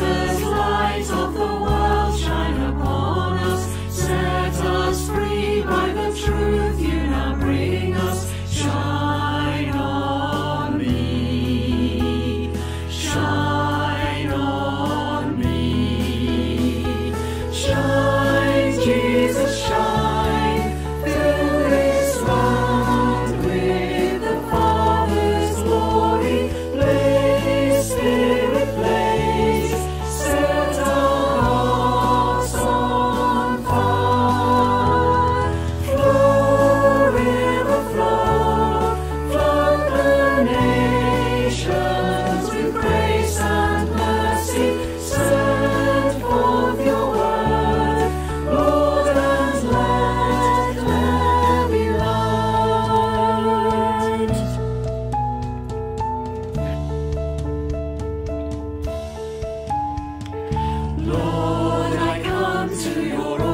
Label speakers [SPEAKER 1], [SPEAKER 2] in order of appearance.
[SPEAKER 1] Jesus, light of the world, shine upon us. Set us free by the truth you now bring us. Shine on me. Shine on me. Shine, Jesus, shine. Fill this land with the Father's glory. Blaze, Spirit, blaze. Set our hearts on fire. Flow, river, flow. Flood the nations with grace and mercy. Send forth your word, Lord, and let there be light. Lord, I come to your